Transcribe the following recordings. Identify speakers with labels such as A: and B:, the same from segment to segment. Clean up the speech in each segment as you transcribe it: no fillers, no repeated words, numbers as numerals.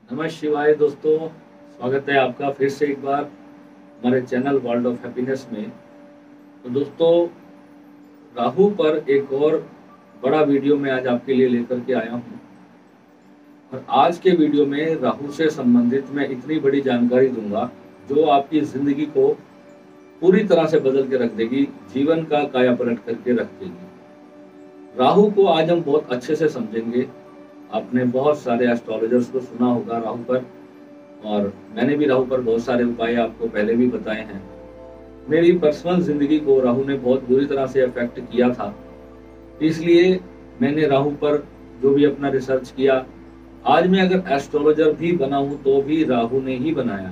A: नमः शिवाय दोस्तों, स्वागत है आपका फिर से एक बार हमारे चैनल वर्ल्ड ऑफ हैप्पीनेस में। तो दोस्तों, राहु पर एक और बड़ा वीडियो मैं आज आपके लिए लेकर के आया हूँ। और आज के वीडियो में राहु से संबंधित मैं इतनी बड़ी जानकारी दूंगा जो आपकी ज़िंदगी को पूरी तरह से बदल के रख देगी, जीवन का काया पलट करके रख देगी। राहु को आज हम बहुत अच्छे से समझेंगे। आपने बहुत सारे एस्ट्रोलॉजर्स को सुना होगा राहु पर, और मैंने भी राहु पर बहुत सारे उपाय आपको पहले भी बताए हैं। मेरी पर्सनल जिंदगी को राहु ने बहुत बुरी तरह से अफेक्ट किया था, इसलिए मैंने राहु पर जो भी अपना रिसर्च किया, आज मैं अगर एस्ट्रोलॉजर भी बना हूं तो भी राहु ने ही बनाया है।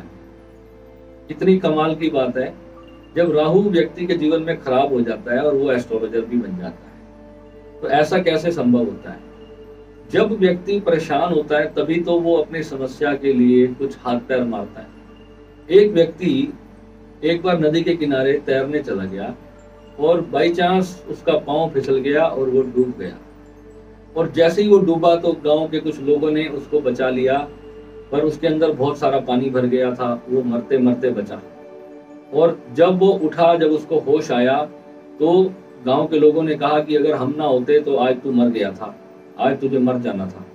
A: कितनी कमाल की बात है, जब राहु व्यक्ति के जीवन में खराब हो जाता है और वो एस्ट्रोलॉजर भी बन जाता है। तो ऐसा कैसे संभव होता है? जब व्यक्ति परेशान होता है तभी तो वो अपनी समस्या के लिए कुछ हाथ पैर मारता है। एक व्यक्ति एक बार नदी के किनारे तैरने चला गया और बाई चांस उसका पांव फिसल गया और वो डूब गया। और जैसे ही वो डूबा तो गांव के कुछ लोगों ने उसको बचा लिया, पर उसके अंदर बहुत सारा पानी भर गया था, वो मरते मरते बचा। और जब वो उठा, जब उसको होश आया, तो गांव के लोगों ने कहा कि अगर हम ना होते तो आज तू मर गया था, आज तुझे मर जाना था।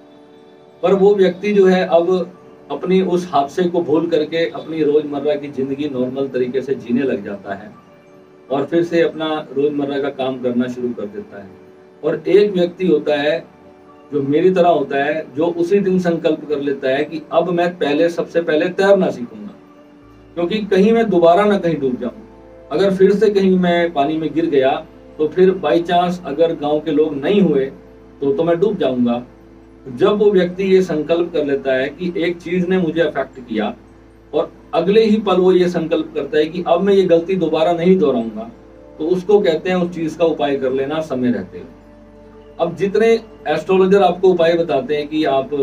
A: पर वो व्यक्ति जो है अब अपनी उस हादसे को भूल करके अपनी रोजमर्रा की जिंदगी नॉर्मल तरीके से जीने लग जाता है और फिर से अपना रोजमर्रा का काम करना शुरू कर देता है। और एक व्यक्ति होता है जो मेरी तरह होता है, जो उसी दिन संकल्प कर लेता है कि अब मैं सबसे पहले तैरना सीखूंगा, क्योंकि कहीं मैं दोबारा ना कहीं डूब जाऊं। अगर फिर से कहीं मैं पानी में गिर गया तो फिर बाई चांस अगर गांव के लोग नहीं हुए तो मैं डूब जाऊंगा। जब वो व्यक्ति ये संकल्प कर लेता है कि एक चीज ने मुझे अफेक्ट किया, और अगले ही पल वो ये संकल्प करता है कि अब मैं ये गलती दोबारा नहीं दोहराऊंगा, तो उसको कहते हैं उस चीज का उपाय कर लेना समय रहते हुए। अब जितने एस्ट्रोलॉजर आपको उपाय बताते हैं कि आप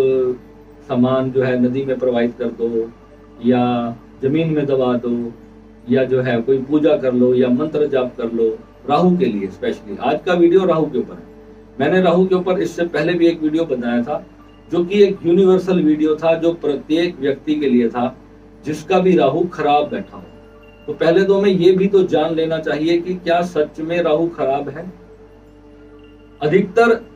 A: सामान जो है नदी में प्रवाहित कर दो, या जमीन में दबा दो, या जो है कोई पूजा कर लो, या मंत्र जाप कर लो, राहु के लिए स्पेशली आज का वीडियो राहु के ऊपर है। मैंने राहु के ऊपर इससे पहले भी एक वीडियो बनाया था, जो कि एक यूनिवर्सल वीडियो था, जो प्रत्येक व्यक्ति के लिए था जिसका भी राहु खराब बैठा हो। तो पहले तो हमें ये भी तो जान लेना चाहिए कि क्या सच में राहु खराब है। अधिकतर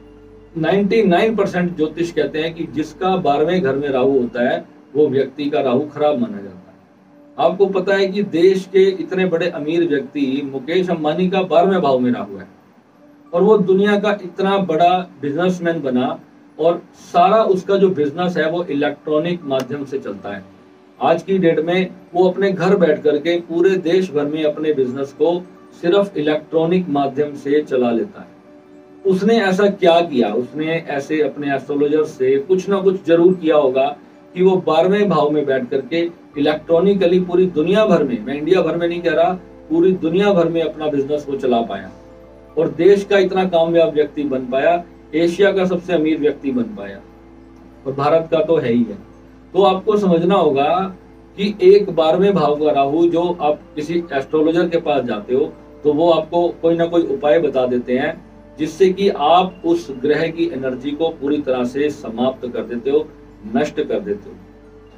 A: 99% ज्योतिष कहते हैं कि जिसका 12वें घर में राहु होता है वो व्यक्ति का राहु खराब माना जाता है। आपको पता है कि देश के इतने बड़े अमीर व्यक्ति मुकेश अंबानी का 12वें भाव में राहु है, और वो दुनिया का इतना बड़ा बिजनेसमैन बना, और सारा उसका जो बिजनेस है वो इलेक्ट्रॉनिक माध्यम से चलता है। आज की डेट में वो अपने घर बैठ करके पूरे देश भर में अपने बिजनेस को सिर्फ इलेक्ट्रॉनिक माध्यम से चला लेता है। उसने ऐसा क्या किया? उसने ऐसे अपने एस्ट्रोलॉजर से कुछ ना कुछ जरूर किया होगा कि वो 12वें भाव में बैठ करके इलेक्ट्रॉनिकली पूरी दुनिया भर में, मैं इंडिया भर में नहीं कह रहा, पूरी दुनिया भर में अपना बिजनेस वो चला पाया, और देश का इतना कामयाब व्यक्ति बन पाया, एशिया का सबसे अमीर व्यक्ति बन पाया, और भारत का तो है ही है। तो आपको समझना होगा कि एक 12वें भाव का राहु, जो आप किसी एस्ट्रोलॉजर के पास जाते हो तो वो आपको कोई ना कोई उपाय बता देते हैं जिससे कि आप उस ग्रह की एनर्जी को पूरी तरह से समाप्त कर देते हो, नष्ट कर देते हो।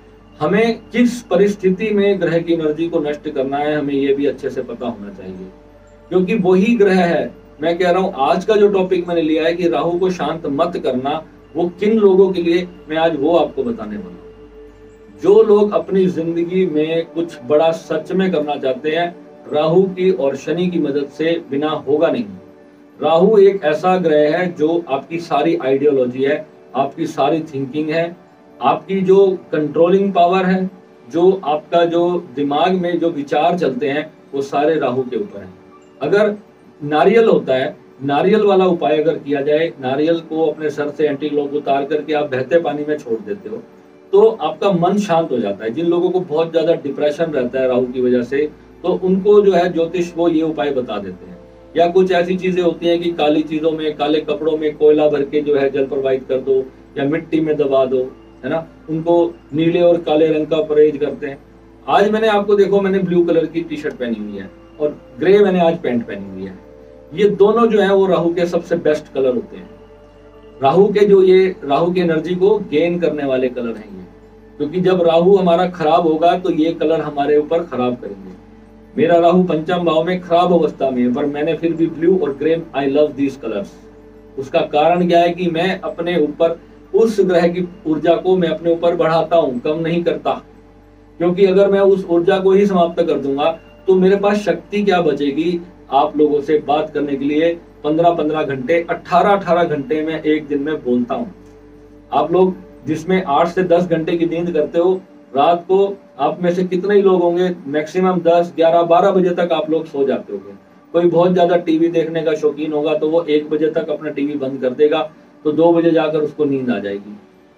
A: हमें किस परिस्थिति में ग्रह की एनर्जी को नष्ट करना है, हमें यह भी अच्छे से पता होना चाहिए, क्योंकि वही ग्रह है। मैं कह रहा हूं आज का जो टॉपिक मैंने लिया है कि राहु को शांत मत करना, वो किन लोगों के लिए, मैं आज वो आपको बताने वाला हूं। जो लोग अपनी जिंदगी में कुछ बड़ा सच में करना चाहते हैं, राहु की और शनि की मदद से बिना होगा नहीं। राहु एक ऐसा ग्रह है जो आपकी सारी आइडियोलॉजी है, आपकी सारी थिंकिंग है, आपकी जो कंट्रोलिंग पावर है, जो आपका जो दिमाग में जो विचार चलते हैं, वो सारे राहु के ऊपर है। अगर नारियल होता है, नारियल वाला उपाय अगर किया जाए, नारियल को अपने सर से एंटी क्लॉक उतार करके आप बहते पानी में छोड़ देते हो तो आपका मन शांत हो जाता है। जिन लोगों को बहुत ज्यादा डिप्रेशन रहता है राहु की वजह से, तो उनको जो है ज्योतिष वो ये उपाय बता देते हैं। या कुछ ऐसी चीजें होती हैं कि काली चीजों में, काले कपड़ों में कोयला भर के जो है जल प्रवाहित कर दो, या मिट्टी में दबा दो, है ना, उनको नीले और काले रंग का परहेज करते हैं। आज मैंने आपको देखो, मैंने ब्लू कलर की टी शर्ट पहनी हुई है और ग्रे मैंने आज पैंट पहनी हुई है। ये दोनों जो है वो राहु के सबसे बेस्ट कलर होते हैं। राहु की एनर्जी को गेन करने वाले कलर हैं ये, क्योंकि जब राहु हमारा खराब होगा तो ये कलर हमारे ऊपर खराब करेंगे। मेरा राहु पंचम भाव में खराब अवस्था में है, पर मैंने फिर भी ब्लू और grey, I love these colours. उसका कारण क्या है कि मैं अपने ऊपर उस ग्रह की ऊर्जा को मैं अपने ऊपर बढ़ाता हूं, कम नहीं करता। क्योंकि अगर मैं उस ऊर्जा को ही समाप्त कर दूंगा तो मेरे पास शक्ति क्या बचेगी आप लोगों से बात करने के लिए। 15-15 घंटे, 18-18 घंटे में एक दिन में बोलता हूं। आप लोग जिसमें 8 से 10 घंटे की नींद करते हो, रात को आप में से कितने ही लोग होंगे मैक्सिमम 10, 11, 12 बजे तक आप लोग सो जाते होंगे। कोई बहुत ज्यादा टीवी देखने का शौकीन होगा तो वो 1 बजे तक अपना टीवी बंद कर देगा, तो 2 बजे जाकर उसको नींद आ जाएगी।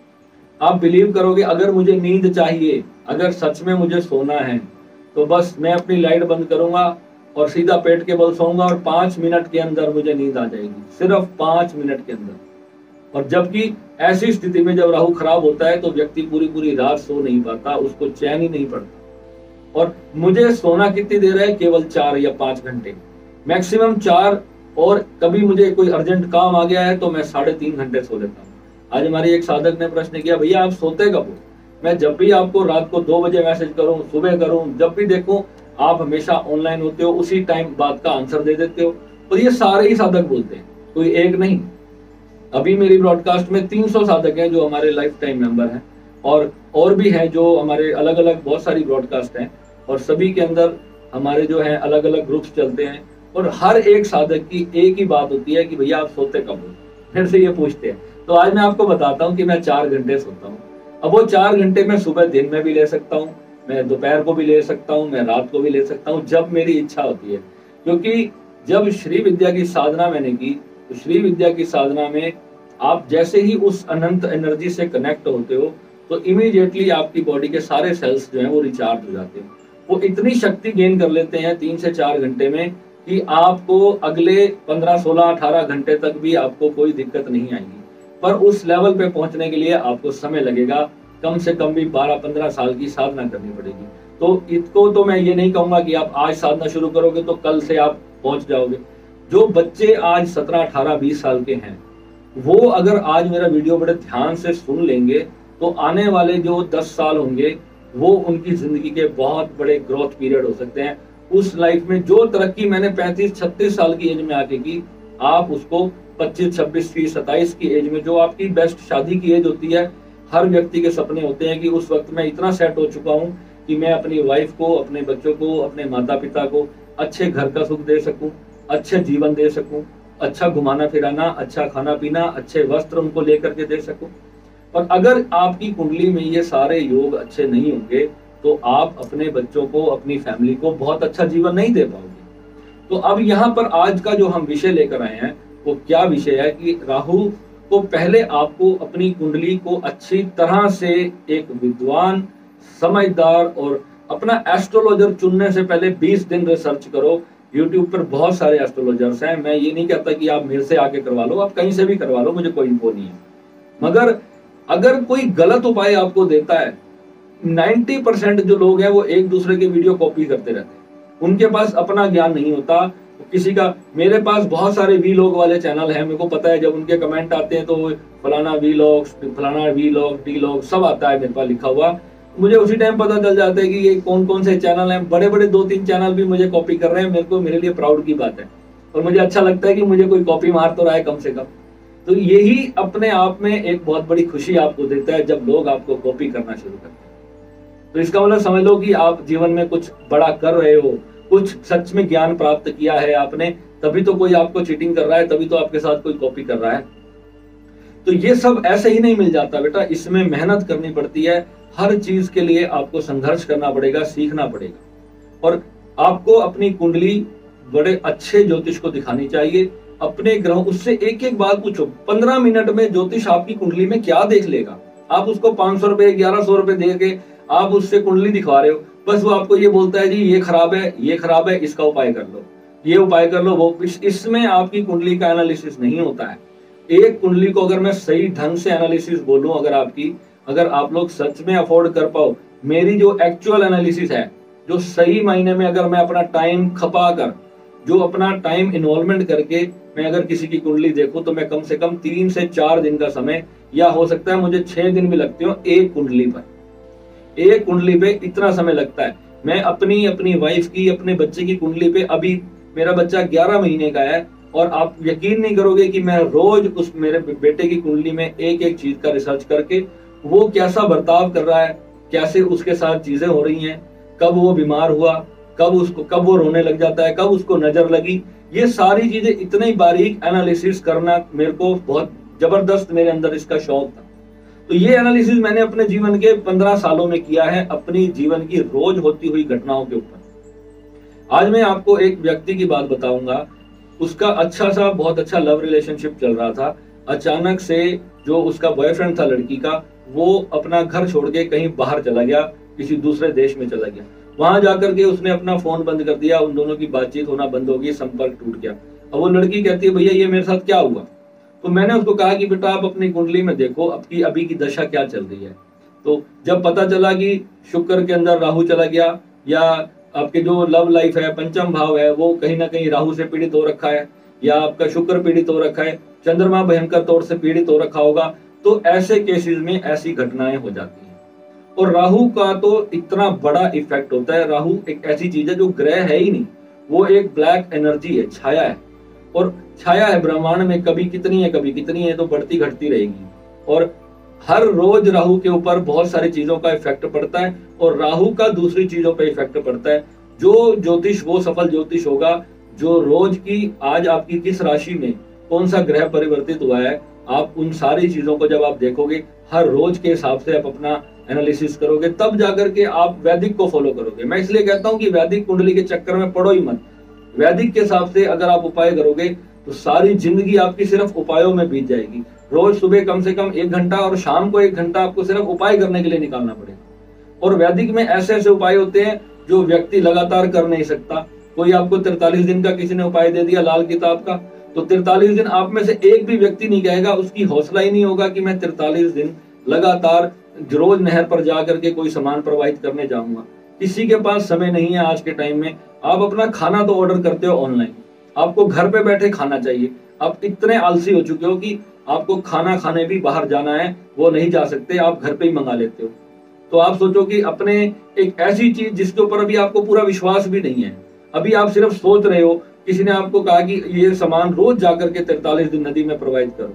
A: आप बिलीव करोगे, अगर मुझे नींद चाहिए, अगर सच में मुझे सोना है, तो बस मैं अपनी लाइट बंद करूंगा और सीधा पेट के बल सोऊंगा और 5 मिनट के अंदर मुझे नींद आ जाएगी, सिर्फ 5 मिनट के अंदर। और जबकि ऐसी स्थिति में जब राहु खराब होता है तो व्यक्ति पूरी पूरी रात सो नहीं पाता, उसको चैन ही नहीं पड़ता। और मुझे सोना कितनी देर है, केवल 4 या 5 घंटे, मैक्सिमम 4, और कभी मुझे कोई अर्जेंट काम आ गया है तो मैं 3.5 घंटे सो लेता हूँ। आज हमारी एक साधक ने प्रश्न किया, भैया आप सोते कब हो? मैं जब भी आपको रात को 2 बजे मैसेज करूं, सुबह करूं, जब भी देखूं आप हमेशा ऑनलाइन होते हो, उसी टाइम बात का आंसर दे देते हो। और ये सारे ही साधक बोलते हैं, कोई एक नहीं। अभी मेरी ब्रॉडकास्ट में 300 साधक हैं जो हमारे लाइफ टाइम मेंबर हैं, और भी हैं जो हमारे अलग अलग बहुत सारी ब्रॉडकास्ट हैं, और सभी के अंदर हमारे जो है अलग अलग ग्रुप्स चलते हैं। और हर एक साधक की एक ही बात होती है कि भैया आप सोते कब हो? फिर से ये पूछते हैं। तो आज मैं आपको बताता हूँ कि मैं 4 घंटे सोता हूँ। अब वो 4 घंटे मैं सुबह दिन में भी ले सकता हूँ, मैं दोपहर को भी ले सकता हूँ, मैं रात को भी ले सकता हूँ, जब मेरी इच्छा होती है। क्योंकि जब श्री विद्या की साधना मैंने की, तो श्री विद्या की साधना में आप जैसे ही उस अनंत एनर्जी से कनेक्ट होते हो तो इमीडिएटली आपकी बॉडी के सारे सेल्स जो हैं वो रिचार्ज हो जाते हैं। वो इतनी शक्ति गेन कर लेते हैं 3 से 4 घंटे में कि आपको अगले 15, 16, 18 घंटे तक भी आपको कोई दिक्कत नहीं आएगी। पर उस लेवल पे पहुंचने के लिए आपको समय लगेगा, कम से कम भी 12-15 साल की साधना करनी पड़ेगी। तो इसको तो मैं ये नहीं कहूंगा कि आप आज साधना शुरू करोगे तो कल से आप पहुंच जाओगे। जो बच्चे आज 17, 18, 20 साल के हैं, वो अगर आज मेरा वीडियो बड़े ध्यान से सुन लेंगे तो आने वाले जो 10 साल होंगे वो उनकी जिंदगी के बहुत बड़े ग्रोथ पीरियड हो सकते हैं। उस लाइफ में जो तरक्की मैंने 35-36 साल की एज में आके की, आप उसको 25, 26, 30, 27 की एज में, जो आपकी बेस्ट शादी की एज होती है, हर व्यक्ति के सपने होते हैं कि उस वक्त मैं इतना सेट हो चुका हूँ कि मैं अपनी वाइफ को, अपने बच्चों को, अपने माता पिता को अच्छे घर का सुख दे सकूं, अच्छे जीवन दे सकूं, अच्छा घुमाना फिराना, अच्छा खाना पीना, अच्छे वस्त्र उनको लेकर के दे सकूं। और अगर आपकी कुंडली में ये सारे योग अच्छे नहीं होंगे तो आप अपने बच्चों को, अपनी फैमिली को बहुत अच्छा जीवन नहीं दे पाओगे। तो अब यहाँ पर आज का जो हम विषय लेकर आए हैं वो क्या विषय है कि राहु को पहले आपको अपनी कुंडली को अच्छी तरह से एक विद्वान, समझदार और अपना एस्ट्रोलॉजर चुनने से पहले 20 दिन रिसर्च करो। YouTube पर बहुत सारे एस्ट्रोलॉजर्स हैं, मैं ये नहीं कहता कि आप मेरे से आके करवा लो, आप कहीं से भी करवा लो, मुझे कोई वो नहीं है। मगर अगर कोई गलत उपाय आपको देता है, 90% जो लोग हैं वो एक दूसरे के वीडियो कॉपी करते रहते हैं, उनके पास अपना ज्ञान नहीं होता किसी का। मेरे पास बहुत सारे वीलॉग वाले चैनल हैं, मेरे को पता है जब उनके कमेंट आते हैं तो फलाना वीलॉग, फलाना वीलॉग, डीलॉग सब आता है मेरे पास लिखा हुआ। मुझे उसी टाइम पता चल जाता है कि ये कौन कौन से चैनल हैं। बड़े बड़े 2-3 चैनल भी मुझे कॉपी कर रहे हैं, मेरे लिए प्राउड की बात है, और मुझे अच्छा लगता है कि मुझे कोई कॉपी मार तो रहा है कम से कम। तो यही अपने आप में एक बहुत बड़ी खुशी आपको देता है जब लोग आपको कॉपी करना शुरू करते हैं। तो इसका मतलब समझ लो कि आप जीवन में कुछ बड़ा कर रहे हो, कुछ सच में ज्ञान प्राप्त किया है आपने, तभी तो कोई आपको चीटिंग कर रहा है, तभी तो आपके साथ कोई कॉपी कर रहा है। तो ये सब ऐसे ही नहीं मिल जाता बेटा, इसमें मेहनत करनी पड़ती है। हर चीज के लिए आपको संघर्ष करना पड़ेगा, सीखना पड़ेगा। और आपको अपनी कुंडली बड़े अच्छे ज्योतिष को दिखानी चाहिए, अपने ग्रहों, उससे एक एक बात पूछो। 15 मिनट में ज्योतिष आपकी कुंडली में क्या देख लेगा? आप उसको 500 रुपए, 1100 रुपए दे के आप उससे कुंडली दिखवा रहे हो, बस वो आपको ये बोलता है जी ये खराब है, ये खराब है, इसका उपाय कर लो, ये उपाय कर लो, वो। इसमें आपकी कुंडली का एनालिसिस नहीं होता है। एक कुंडली को अगर मैं सही ढंग से एनालिसिस बोलूं, अगर आप लोग सच में अफोर्ड कर पाओ, मेरी जो एक्चुअल एनालिसिस है, जो सही मायने में अगर मैं अपना टाइम खपा कर जो अपना टाइम इन्वॉल्वमेंट करके मैं अगर किसी की कुंडली देखूं तो मैं कम से कम 3 से 4 दिन का समय, या हो सकता है मुझे 6 दिन भी लगते हो एक कुंडली पे इतना समय लगता है। मैं अपनी वाइफ की, अपने बच्चे की कुंडली पे, अभी मेरा बच्चा 11 महीने का है और आप यकीन नहीं करोगे कि मैं रोज उस मेरे बेटे की कुंडली में एक एक चीज का रिसर्च करके वो कैसा बर्ताव कर रहा है, कैसे उसके साथ चीजें हो रही हैं, कब वो बीमार हुआ, कब वो रोने लग जाता है, कब उसको नजर लगी, ये सारी चीजें इतनी बारीक एनालिसिस करना मेरे को बहुत जबरदस्त, मेरे अंदर इसका शौक था। तो ये एनालिसिस मैंने अपने जीवन के 15 सालों में किया है, अपनी जीवन की रोज होती हुई घटनाओं के ऊपर। आज मैं आपको एक व्यक्ति की बात बताऊंगा। उसका बहुत अच्छा लव रिलेशनशिप चल रहा था। अचानक से जो उसका बॉयफ्रेंड था लड़की का, वो अपना घर छोड़ के कहीं बाहर चला गया, किसी दूसरे देश में चला गया। वहां जाकर के उसने अपना फोन बंद कर दिया, उन दोनों की बातचीत होना बंद हो गई, संपर्क टूट गया। अब वो लड़की कहती है भैया ये मेरे साथ क्या हुआ? तो मैंने उसको कहा कि बेटा आप अपनी कुंडली में देखो आपकी अभी की दशा क्या चल रही है। तो जब पता चला कि शुक्र के अंदर राहु चला गया, या आपके जो लव लाइफ है, पंचम भाव है, वो कहीं ना कहीं राहु से पीड़ित हो रखा है, या आपका शुक्र पीड़ित हो रखा है, चंद्रमा भयंकर तौर से पीड़ित हो रखा होगा, तो ऐसे केसेस में ऐसी घटनाएं हो जाती हैं। और राहु का तो इतना बड़ा इफेक्ट होता है। राहु एक ऐसी चीज है जो ग्रह है ही नहीं, वो एक ब्लैक एनर्जी है, छाया है। और छाया है ब्रह्मांड में, कभी कितनी है कभी कितनी है, तो बढ़ती घटती रहेगी। और हर रोज राहु के ऊपर बहुत सारी चीजों का इफेक्ट पड़ता है, और राहु का दूसरी चीजों पे इफेक्ट पड़ता है। जो ज्योतिष वो सफल ज्योतिष होगा जो रोज की आज आपकी किस राशि में कौन सा ग्रह परिवर्तित हुआ है, आप उन सारी चीजों को जब आप देखोगे, हर रोज के हिसाब से आप अपना एनालिसिस करोगे, तब जाकर के आप वैदिक को फॉलो करोगे। मैं इसलिए कहता हूं कि वैदिक कुंडली के चक्कर में पड़ो ही मत। वैदिक के हिसाब से अगर आप उपाय करोगे तो सारी जिंदगी आपकी सिर्फ उपायों में बीत जाएगी। रोज सुबह कम से कम 1 घंटा और शाम को 1 घंटा आपको सिर्फ उपाय करने के लिए निकालना पड़ेगा। और वैदिक में ऐसे ऐसे उपाय होते हैं जो व्यक्ति लगातार कर नहीं सकता। कोई आपको 43 दिन का किसी ने उपाय दे दिया लाल किताब का, तो 43 दिन आप में से एक भी व्यक्ति नहीं कहेगा, उसकी हौसला ही नहीं होगा कि मैं 43 दिन लगातार रोज नहर पर जा करके कोई सामान प्रवाहित करने जाऊंगा। किसी के पास समय नहीं है आज के टाइम में। आप अपना खाना तो ऑर्डर करते हो ऑनलाइन, आपको घर पे बैठे खाना चाहिए। आप इतने आलसी हो चुके हो कि आपको खाना खाने भी बाहर जाना है, वो नहीं जा सकते, आप घर पे ही मंगा लेते हो। तो आप सोचो कि अपने एक ऐसी चीज जिसके ऊपर अभी आपको पूरा विश्वास भी नहीं है, अभी आप सिर्फ सोच रहे हो, किसी ने आपको कहा कि ये सामान रोज जाकर के 43 दिन नदी में प्रवाहित करो।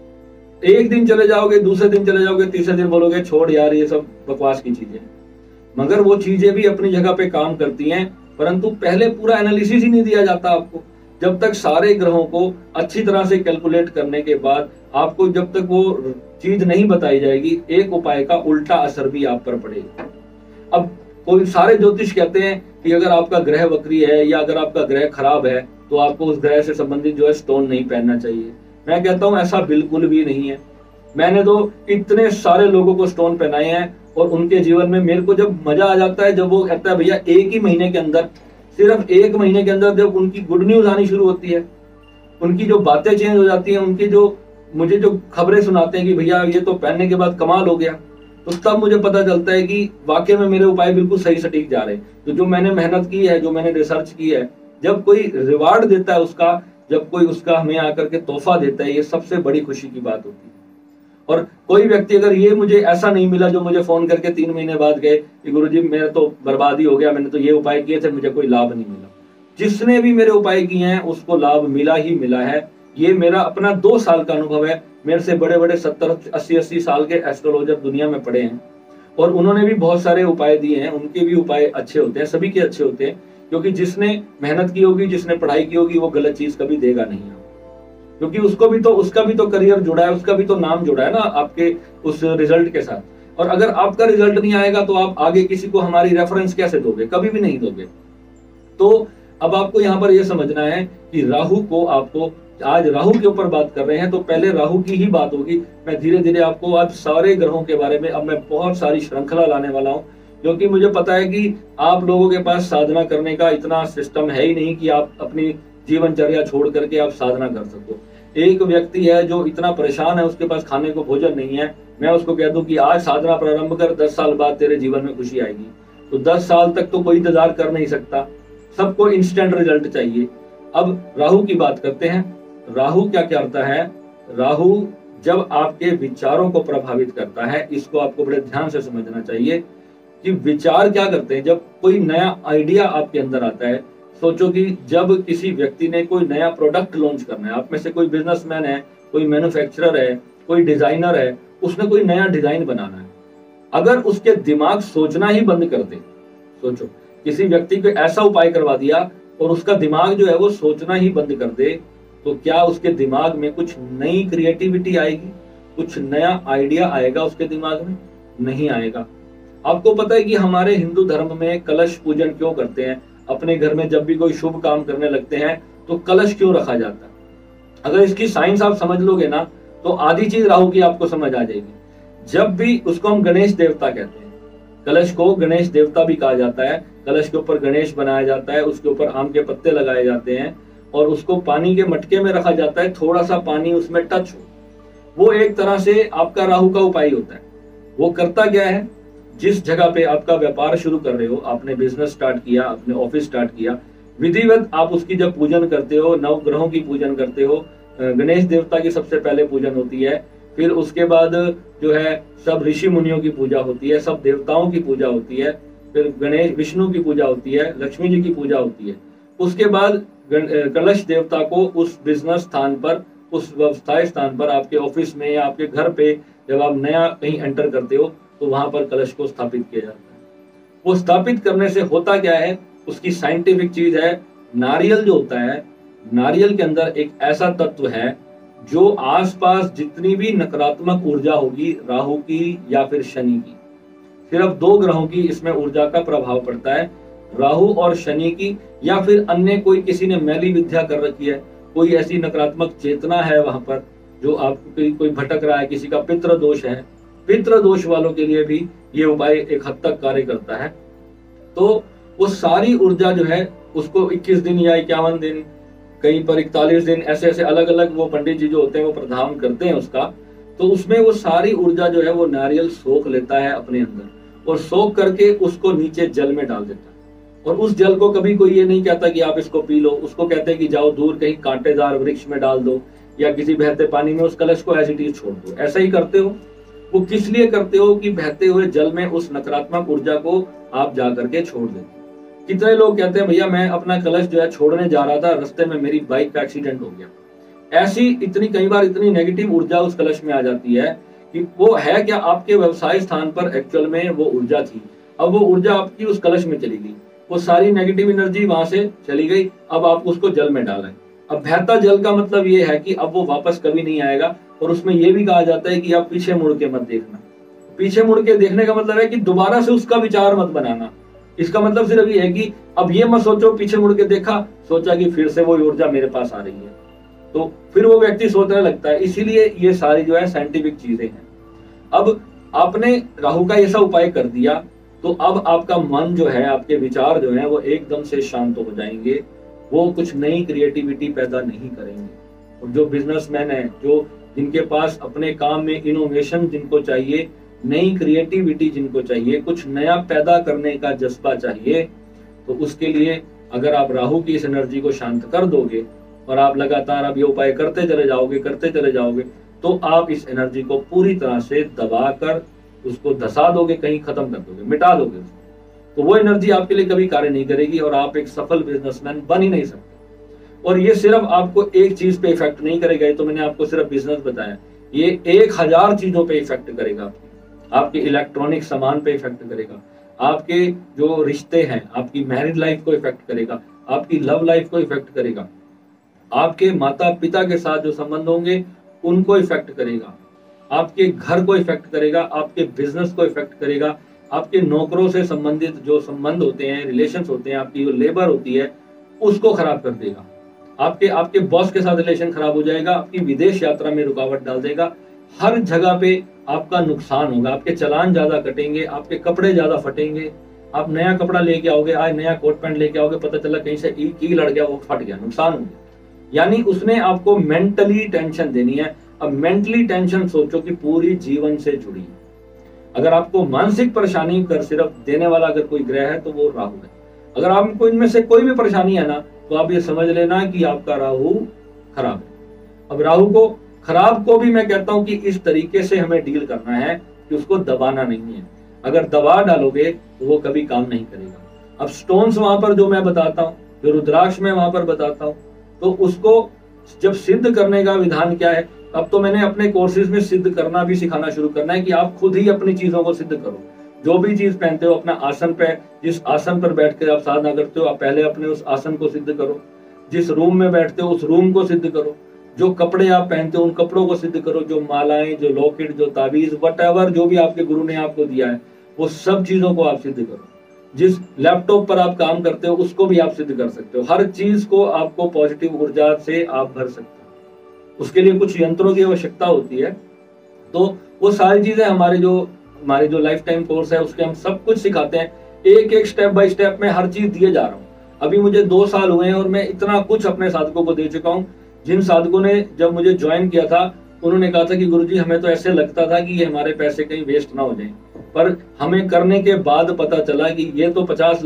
A: एक दिन चले जाओगे, दूसरे दिन चले जाओगे, तीसरे दिन बोलोगे छोड़ यार ये सब बकवास की चीजें। मगर वो चीजें भी अपनी जगह पे काम करती हैं, परंतु पहले पूरा एनालिसिस ही नहीं दिया जाता आपको। जब तक सारे ग्रहों को अच्छी तरह से कैलकुलेट करने के बाद आपको जब तक वो चीज नहीं बताई जाएगी, एक उपाय का उल्टा असर भी आप पर पड़ेगा। अब कोई सारे ज्योतिष कहते हैं कि अगर आपका ग्रह वक्री है या अगर आपका ग्रह खराब है तो आपको उस ग्रह से संबंधित जो है स्टोन नहीं पहनना चाहिए। मैं कहता हूं ऐसा बिल्कुल भी नहीं है। मैंने तो इतने सारे लोगों को स्टोन पहनाए हैं और उनके जीवन में मेरे को जब मजा आ जाता है, जब वो कहता है भैया एक ही महीने के अंदर, सिर्फ 1 महीने के अंदर जब उनकी गुड न्यूज आनी शुरू होती है, उनकी जो बातें चेंज हो जाती हैं, उनकी जो मुझे जो खबरें सुनाते हैं कि भैया ये तो पहनने के बाद कमाल हो गया, तो तब मुझे पता चलता है कि वाकई में मेरे उपाय बिल्कुल सही सटीक जा रहे हैं। तो जो मैंने मेहनत की है, जो मैंने रिसर्च की है, जब कोई रिवार्ड देता है उसका, जब कोई उसका हमें आकर के तोहफा देता है, ये सबसे बड़ी खुशी की बात होती है। और कोई व्यक्ति अगर ये मुझे ऐसा नहीं मिला जो मुझे फोन करके 3 महीने बाद गए कि गुरुजी मेरा तो बर्बादी हो गया, मैंने तो ये उपाय किए थे, मुझे कोई लाभ नहीं मिला। जिसने भी मेरे उपाय किए हैं उसको लाभ मिला ही मिला है। ये मेरा अपना 2 साल का अनुभव है। मेरे से बड़े बड़े 70-80 साल के एस्ट्रोलॉजर दुनिया में पड़े हैं और उन्होंने भी बहुत सारे उपाय दिए हैं। उनके भी उपाय अच्छे होते हैं, सभी के अच्छे होते हैं, क्योंकि जिसने मेहनत की होगी, जिसने पढ़ाई की होगी, वो गलत चीज कभी देगा नहीं, क्योंकि उसका भी तो करियर जुड़ा है, उसका भी तो नाम जुड़ा है ना आपके उस रिजल्ट के साथ। और अगर आपका रिजल्ट नहीं आएगा तो आप आगे किसी को हमारी रेफरेंस कैसे दोगे? कभी भी नहीं दोगे। तो अब आपको यहाँ पर यह समझना है कि राहु को, आपको आज राहु के ऊपर बात कर रहे हैं तो पहले राहु की ही बात होगी। मैं धीरे धीरे आपको आज सारे ग्रहों के बारे में अब मैं बहुत सारी श्रृंखला लाने वाला हूँ, क्योंकि मुझे पता है कि आप लोगों के पास साधना करने का इतना सिस्टम है ही नहीं कि आप अपनी जीवनचर्या छोड़ करके आप साधना कर सको। एक व्यक्ति है जो इतना परेशान है, उसके पास खाने को भोजन नहीं है, मैं उसको कह दूं कि आज साधना प्रारंभ कर, 10 साल बाद तेरे जीवन में खुशी आएगी। तो 10 साल तक तो कोई इंतजार कर नहीं सकता, सबको इंस्टेंट रिजल्ट चाहिए। अब राहु की बात करते हैं। राहु क्या करता है? राहु जब आपके विचारों को प्रभावित करता है, इसको आपको बड़े ध्यान से समझना चाहिए कि विचार क्या करते हैं। जब कोई नया आइडिया आपके अंदर आता है, सोचो कि जब किसी व्यक्ति ने कोई नया प्रोडक्ट लॉन्च करना है, आप में से कोई बिजनेसमैन है, कोई मैन्युफैक्चरर है, कोई डिजाइनर है, उसने कोई नया डिजाइन बनाना है, अगर उसके दिमाग सोचना ही बंद कर दे, सोचो किसी व्यक्ति को ऐसा उपाय करवा दिया और उसका दिमाग जो है वो सोचना ही बंद कर दे, तो क्या उसके दिमाग में कुछ नई क्रिएटिविटी आएगी, कुछ नया आइडिया आएगा उसके दिमाग में? नहीं आएगा। आपको पता है कि हमारे हिंदू धर्म में कलश पूजन क्यों करते हैं? अपने घर में जब भी कोई शुभ काम करने लगते हैं तो कलश क्यों रखा जाता है? अगर इसकी साइंस आप समझ लोगे ना तो आधी चीज राहु की आपको समझ आ जाएगी। जब भी उसको हम गणेश देवता कहते हैं, कलश को गणेश देवता भी कहा जाता है। कलश के ऊपर गणेश बनाया जाता है, उसके ऊपर आम के पत्ते लगाए जाते हैं और उसको पानी के मटके में रखा जाता है, थोड़ा सा पानी उसमें टच हो। वो एक तरह से आपका राहु का उपाय होता है। वो करता क्या है? जिस जगह पे आपका व्यापार शुरू कर रहे हो, आपने बिजनेस स्टार्ट किया, आपने ऑफिस स्टार्ट किया, विधिवत आप उसकी जब पूजन करते हो, नवग्रहों की पूजन करते हो, गणेश देवता की सबसे पहले पूजन होती है, फिर उसके बाद जो है सब ऋषि मुनियों की पूजा होती है, सब देवताओं की पूजा होती है, फिर गणेश विष्णु की पूजा होती है, लक्ष्मी जी की पूजा होती है। उसके बाद कलश देवता को उस बिजनेस स्थान पर, उस व्यवसाय स्थान पर, आपके ऑफिस में या आपके घर पे जब आप नया कहीं एंटर करते हो तो वहां पर कलश को स्थापित किया जाता है। वो स्थापित करने से होता क्या है? उसकी साइंटिफिक चीज है, नारियल जो होता है, नारियल के अंदर एक ऐसा तत्व है जो आसपास जितनी भी नकारात्मक ऊर्जा होगी, राहु की या फिर शनि की, सिर्फ 2 ग्रहों की इसमें ऊर्जा का प्रभाव पड़ता है, राहु और शनि की, या फिर अन्य कोई किसी ने मैली विद्या कर रखी है, कोई ऐसी नकारात्मक चेतना है वहां पर जो आपको कोई भटक रहा है, किसी का पितृ दोष है, पितृ दोष वालों के लिए भी ये उपाय एक हद तक कार्य करता है। तो वो सारी ऊर्जा जो है उसको 21 दिन या 51 दिन, कहीं पर 41 दिन, ऐसे ऐसे अलग अलग वो पंडित जी जो होते हैं वो प्रधान करते हैं उसका। तो उसमें वो सारी ऊर्जा जो है वो नारियल सोख लेता है अपने अंदर और सोख करके उसको नीचे जल में डाल देता है। और उस जल को कभी कोई ये नहीं कहता कि आप इसको पी लो, उसको कहते हैं कि जाओ दूर कहीं कांटेदार वृक्ष में डाल दो या किसी बहते पानी में उस कलश को एज इट इज छोड़ दो। ऐसा ही करते हो। वो किस लिए करते हो कि बहते हुए जल में उस नकारात्मक ऊर्जा को आप जा करके छोड़ देते। कितने लोग कहते हैं भैया मैं अपना कलश जो है छोड़ने जा रहा था, रास्ते में मेरी बाइक का एक्सीडेंट हो गया। ऐसी इतनी कई बार इतनी नेगेटिव ऊर्जा उस कलश में आ जाती है कि वो है क्या, आपके व्यवसाय स्थान पर एक्चुअल में वो ऊर्जा थी, अब वो ऊर्जा आपकी उस कलश में चली गई, वो सारी नेगेटिव एनर्जी वहां से चली गई, अब आप उसको जल में डालें। अब बहता जल का मतलब ये है कि अब वो वापस कभी नहीं आएगा। और उसमें ये भी कहा जाता है कि आप पीछे मुड़ के मत देखना। पीछे मुड़ के देखने का मतलब है कि दोबारा से उसका विचार मत बनाना। इसका मतलब सिर्फ ये है कि अब ये मत सोचो पीछे मुड़ के देखा, सोचा कि फिर से वो ऊर्जा मेरे पास आ रही है, तो फिर वो व्यक्ति सोचने लगता है। इसीलिए ये सारी जो है साइंटिफिक चीजें हैं। अब आपने राहु का ऐसा उपाय कर दिया तो अब आपका मन जो है, आपके विचार जो है वो एकदम से शांत हो जाएंगे, वो कुछ नई क्रिएटिविटी पैदा नहीं करेंगे। और जो बिजनेसमैन है, जो जिनके पास अपने काम में इनोवेशन जिनको चाहिए, नई क्रिएटिविटी जिनको चाहिए, कुछ नया पैदा करने का जज्बा चाहिए, तो उसके लिए अगर आप राहु की इस एनर्जी को शांत कर दोगे और आप लगातार अब ये उपाय करते चले जाओगे तो आप इस एनर्जी को पूरी तरह से दबाकर उसको धसा दोगे, कहीं खत्म कर दोगे, मिटा दोगे उसको। तो वो एनर्जी आपके लिए कभी कार्य नहीं करेगी और आप एक सफल बिजनेसमैन बन ही नहीं सकते। और ये सिर्फ आपको एक चीज पे इफेक्ट नहीं करेगा, ये तो मैंने आपको सिर्फ बिजनेस बताया, ये 1000 चीजों पे इफेक्ट करेगा। आपके इलेक्ट्रॉनिक सामान पे इफेक्ट करेगा, आपके जो रिश्ते हैं, आपकी मैरिड लाइफ को इफेक्ट करेगा, आपकी लव लाइफ को इफेक्ट करेगा, आपके माता पिता के साथ जो संबंध होंगे उनको इफेक्ट करेगा, आपके घर को इफेक्ट करेगा, आपके बिजनेस को इफेक्ट करेगा, आपके नौकरों से संबंधित जो संबंध होते हैं, रिलेशंस होते हैं, आपकी जो लेबर होती है उसको खराब कर देगा, आपके बॉस के साथ रिलेशन खराब हो जाएगा, आपकी विदेश यात्रा में रुकावट डाल देगा, हर जगह पे आपका नुकसान होगा, आपके चालान ज्यादा कटेंगे, आपके कपड़े ज्यादा फटेंगे। आप नया कपड़ा लेके आओगे, आज नया कोट पैंट लेके आओगे, पता चला कहीं से की लड़ गया, वो फट गया, नुकसान हो गया। यानी उसने आपको मेंटली टेंशन देनी है। अब मेंटली टेंशन सोचो कि पूरी जीवन से जुड़ी है। अगर आपको मानसिक परेशानी कर सिर्फ देने वाला अगर कोई ग्रह है तो वो राहु है। अगर आपको इनमें से कोई भी परेशानी है ना तो आप ये समझ लेना कि आपका राहु खराब है। अब राहु को खराब को भी मैं कहता हूं कि इस तरीके से हमें डील करना है कि उसको दबाना नहीं है। अगर दबा डालोगे तो वो कभी काम नहीं करेगा। अब स्टोन्स वहां पर जो मैं बताता हूँ, जो रुद्राक्ष में वहां पर बताता हूँ, तो उसको जब सिद्ध करने का विधान क्या है, अब तो मैंने अपने कोर्सेज में सिद्ध करना भी सिखाना शुरू करना है कि आप खुद ही अपनी चीजों को सिद्ध करो। जो भी चीज पहनते हो अपना आसन पे, जिस आसन पर बैठ कर आप साधना करते हो, आप पहले अपने उस आसन को सिद्ध करो। जिस रूम में बैठते हो उस रूम को सिद्ध करो। जो कपड़े आप पहनते हो उन कपड़ों को सिद्ध करो। जो मालाएं, जो लॉकेट, जो ताबीज, वट जो भी आपके गुरु ने आपको दिया है, वो सब चीजों को आप सिद्ध करो। जिस लैपटॉप पर आप काम करते हो उसको भी आप सिद्ध कर सकते हो। हर चीज को आपको पॉजिटिव ऊर्जा से आप भर सकते हो। उसके लिए कुछ यंत्रों की आवश्यकता होती है, तो वो सारी चीजें हमारे जो लाइफ टाइम कोर्स है उसके हम सब कुछ सिखाते हैं। एक एक स्टेप बाय स्टेप में हर चीज दिए जा रहा हूँ। अभी मुझे 2 साल हुए हैं और मैं इतना कुछ अपने साधकों को दे चुका हूँ। जिन साधकों ने जब मुझे ज्वाइन किया था उन्होंने कहा था कि गुरुजी हमें तो ऐसे लगता था कि ये हमारे पैसे कहीं वेस्ट ना हो जाए, पर हमें करने के बाद पता चला कि ये तो 50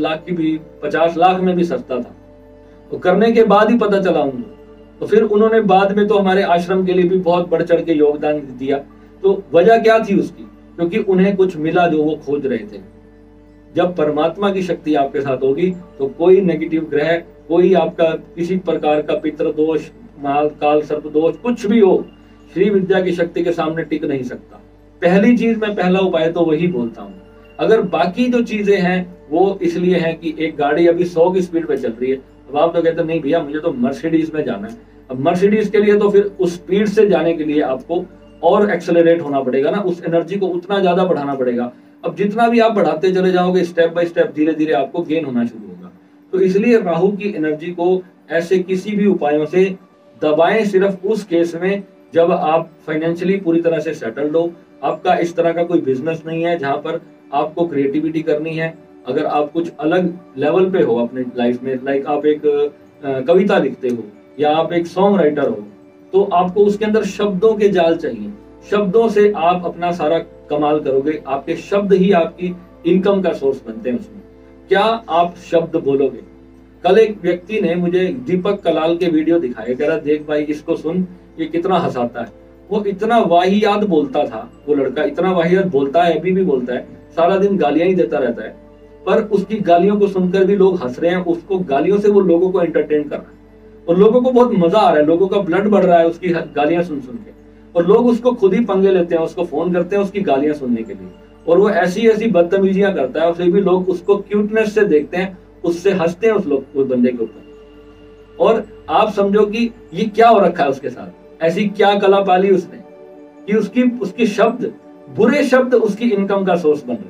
A: लाख में भी सस्ता था। तो करने के बाद ही पता चला उनको। तो फिर उन्होंने बाद में तो हमारे आश्रम के लिए भी बहुत बढ़ चढ़ के योगदान दिया। तो वजह क्या थी उसकी? क्योंकि उन्हें कुछ मिला जो वो खोज रहे थे। जब परमात्मा की शक्ति आपके साथ होगी तो कोई नेगेटिव ग्रह, कोई आपका किसी प्रकार का पितृ दोष, माल काल सर्प दोष, कुछ भी हो, श्री विद्या की शक्ति के सामने टिक नहीं सकता। पहली चीज, मैं पहला उपाय तो वही बोलता हूँ। अगर बाकी जो चीजें हैं वो इसलिए है कि एक गाड़ी अभी 100 की स्पीड पे चल रही है, अब आप तो कहते नहीं भैया मुझे तो मर्सिडीज में जाना है। अब मर्सिडीज के लिए तो फिर उस स्पीड से जाने के लिए आपको और एक्सेलरेट होना पड़ेगा ना, उस एनर्जी को उतना ज्यादा बढ़ाना पड़ेगा। अब जितना भी आप बढ़ाते चले जाओगे स्टेप बाय स्टेप धीरे धीरे आपको गेन होना शुरू होगा। तो इसलिए राहु की एनर्जी को ऐसे किसी भी उपायों से दबाएं सिर्फ उस केस में जब आप फाइनेंशियली पूरी तरह से सेटल्ड हो, आपका इस तरह का कोई बिजनेस नहीं है जहां पर आपको क्रिएटिविटी करनी है। अगर आप कुछ अलग लेवल पे हो अपने लाइफ में, लाइक आप एक कविता लिखते हो या आप एक सॉन्ग राइटर हो, तो आपको उसके अंदर शब्दों के जाल चाहिए। शब्दों से आप अपना सारा कमाल करोगे। आपके शब्द ही आपकी इनकम का सोर्स बनते हैं। उसमें क्या आप शब्द बोलोगे? कल एक व्यक्ति ने मुझे दीपक कलाल के वीडियो दिखाए, कह रहा देख भाई इसको सुन, ये कितना हंसाता है। वो इतना वाहियात बोलता था, वो लड़का इतना वाहियात बोलता है, अभी भी बोलता है, सारा दिन गालियां ही देता रहता है, पर उसकी गालियों को सुनकर भी लोग हंस रहे हैं। उसको गालियों से वो लोगों को एंटरटेन कर रहा है और लोगों को बहुत मजा आ रहा है, लोगों का ब्लड बढ़ रहा है उसकी गालियां सुन सुन के। और लोग उसको खुद ही पंगे लेते हैं, उसको फोन करते हैं उसकी गालियां सुनने के लिए, और वो ऐसी ऐसी बदतमीजियां करता है, फिर भी लोग उसको क्यूटनेस से देखते हैं, उससे हंसते हैं उस बंदे के ऊपर। और आप समझो कि ये क्या हो रखा है उसके साथ, ऐसी क्या कला पाली उसने कि उसकी शब्द, बुरे शब्द उसकी इनकम का सोर्स बन रखे।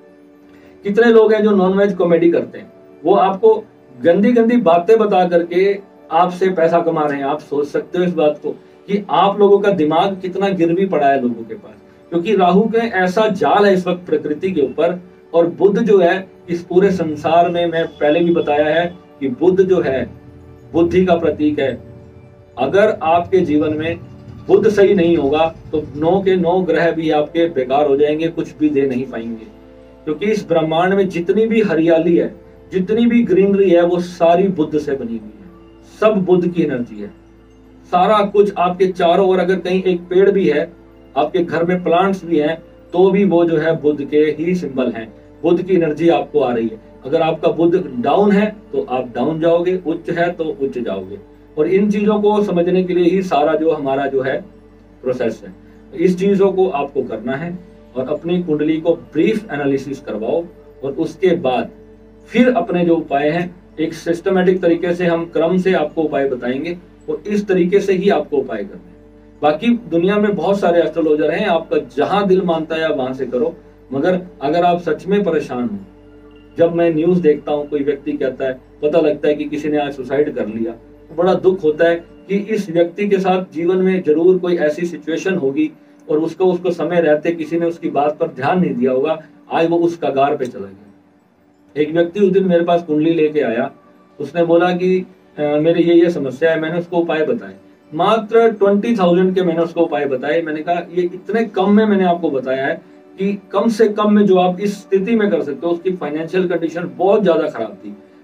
A: कितने लोग हैं जो नॉनवेज कॉमेडी करते हैं, वो आपको गंदी गंदी बातें बता करके आपसे पैसा कमा रहे हैं। आप सोच सकते हो इस बात को कि आप लोगों का दिमाग कितना गिरवी पड़ा है लोगों के पास, क्योंकि राहु के ऐसा जाल है इस वक्त प्रकृति के ऊपर। और बुध जो है इस पूरे संसार में, मैं पहले भी बताया है कि बुध जो है बुद्धि का प्रतीक है। अगर आपके जीवन में बुध सही नहीं होगा तो 9 के 9 ग्रह भी आपके बेकार हो जाएंगे, कुछ भी दे नहीं पाएंगे। क्योंकि इस ब्रह्मांड में जितनी भी हरियाली है, जितनी भी ग्रीनरी है, वो सारी बुध से बनी हुई है। सब बुध की एनर्जी है। सारा कुछ आपके चारों ओर, अगर कहीं एक पेड़ भी है, आपके घर में प्लांट्स भी हैं, तो भी वो जो है बुध के ही सिंबल हैं। बुध की एनर्जी आपको आ रही है। अगर आपका बुध डाउन है तो आप डाउन जाओगे, उच्च है तो उच्च जाओगे। और इन चीजों को समझने के लिए ही सारा जो हमारा जो है प्रोसेस है। इस चीजों को आपको करना है और अपनी कुंडली को ब्रीफ एनालिसिस करवाओ, और उसके बाद फिर अपने जो उपाय हैं एक सिस्टमेटिक तरीके से हम क्रम से आपको उपाय बताएंगे, और इस तरीके से ही आपको उपाय करने हैं। बाकी दुनिया में बहुत सारे एस्ट्रोलॉजर हैं, आपका जहां दिल मानता है आप वहां से करो। मगर अगर आप सच में परेशान हो, जब मैं न्यूज देखता हूँ कोई व्यक्ति कहता है, पता लगता है कि किसी ने आज सुसाइड कर लिया, तो बड़ा दुख होता है कि इस व्यक्ति के साथ जीवन में जरूर कोई ऐसी सिचुएशन होगी और उसको समय रहते किसी ने उसकी बात पर ध्यान नहीं दिया होगा, आज वो उस कगार पे चला गया। एक व्यक्ति उस दिन मेरे पास कुंडली लेके आया, उसने बोला कि मेरे ये समस्या है। मैंने उसको उपाय बताए, मात्र 20,000 के मैंने उसको उपाय बताए। मैंने कहा ये इतने कम में मैंने आपको बताया है कि कम से कम में जो आप इस स्थिति में कर सकते हो। उसकी फाइनेंशियल कंडीशन बहुत ज्यादा खराब थी,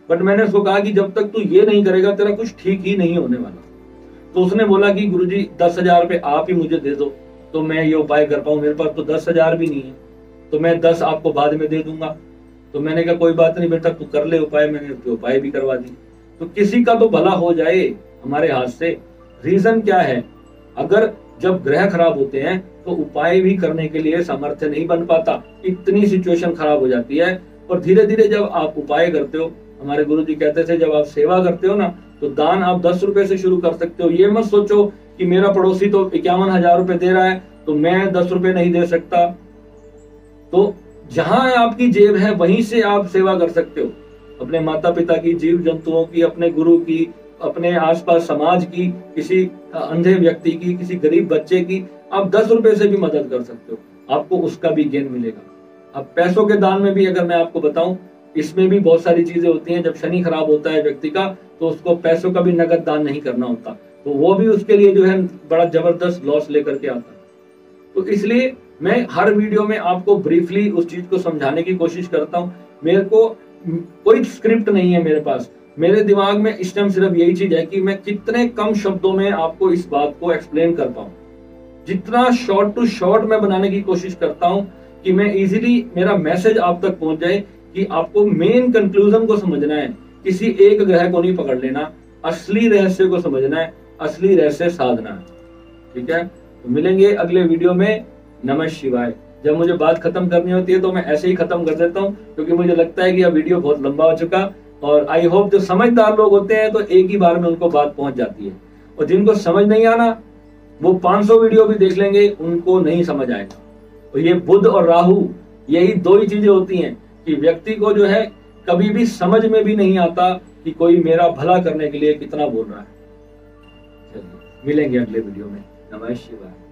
A: बट मैंने उसको कहा कि जब तक तू ये नहीं करेगा तेरा कुछ ठीक ही नहीं होने वाला। तो उसने बोला कि गुरुजी 10,000 रुपये आप ही मुझे दे दो तो मैं ये उपाय कर पाऊं, मेरे पास तो 10,000 भी नहीं है, तो मैं 10 आपको बाद में दे दूंगा। तो मैंने कहा कोई बात नहीं बेटा, तू कर ले उपाय। मैंने उसके उपाय भी करवा दी। तो किसी का तो भला हो जाए हमारे हाथ से। रीजन क्या है, अगर जब ग्रह खराब होते हैं तो उपाय भी करने के लिए सामर्थ्य नहीं बन पाता, इतनी सिचुएशन खराब हो जाती है। और धीरे धीरे जब आप उपाय करते हो, हमारे गुरुजी कहते थे जब आप सेवा करते हो ना तो दान आप 10 रुपए से शुरू कर सकते हो। ये मत सोचो कि मेरा पड़ोसी तो 51,000 रुपए दे रहा है तो मैं 10 रुपए नहीं दे सकता। तो जहां आपकी जेब है वहीं से आप सेवा कर सकते हो, अपने माता पिता की, जीव जंतुओं की, अपने गुरु की, अपने आसपास समाज की, किसी अंधे व्यक्ति की, किसी गरीब बच्चे की, आप 10 रुपए से भी मदद कर सकते हो, आपको उसका भी गेन मिलेगा। अब पैसों के दान में भी अगर मैं आपको बताऊं, इसमें भी बहुत सारी चीजें होती हैं। जब शनि खराब होता है व्यक्ति का तो उसको पैसों का भी नगद दान नहीं करना होता, तो वो भी उसके लिए जो है बड़ा जबरदस्त लॉस लेकर के आता है। तो इसलिए मैं हर वीडियो में आपको ब्रीफली उस चीज को समझाने की कोशिश करता हूँ। मेरे को कोई स्क्रिप्ट नहीं है मेरे पास, मेरे दिमाग में इस टाइम सिर्फ यही चीज है कि मैं कितने कम शब्दों में आपको इस बात को एक्सप्लेन कर पाऊं। जितना शॉर्ट टू शॉर्ट मैं बनाने की कोशिश करता हूं कि मैं इजीली मेरा मैसेज आप तक पहुंच जाए, कि आपको मेन कंक्लूजन को समझना है, किसी एक ग्रह को नहीं पकड़ लेना, असली रहस्य को समझना है, असली रहस्य साधना है। ठीक है, तो मिलेंगे अगले वीडियो में। नमः शिवाय। जब मुझे बात खत्म करनी होती है तो मैं ऐसे ही खत्म कर देता हूँ, क्योंकि मुझे लगता है कि यह वीडियो बहुत लंबा हो चुका, और आई होप जो समझदार लोग होते हैं तो एक ही बार में उनको बात पहुंच जाती है, और जिनको समझ नहीं आना वो 500 वीडियो भी देख लेंगे, उनको नहीं समझ आएगा। और ये बुध और राहु, यही दो ही चीजें होती हैं कि व्यक्ति को जो है कभी भी समझ में भी नहीं आता कि कोई मेरा भला करने के लिए कितना बोल रहा है। चलिए मिलेंगे अगले वीडियो में। नमः शिवाय।